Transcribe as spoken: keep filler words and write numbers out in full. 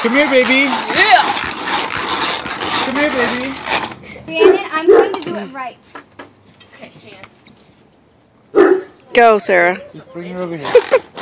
Come here, baby. Yeah. Come here, baby. Reannon, I'm going to do it right. Okay, hand. Go, Sarah. Just bring her over here.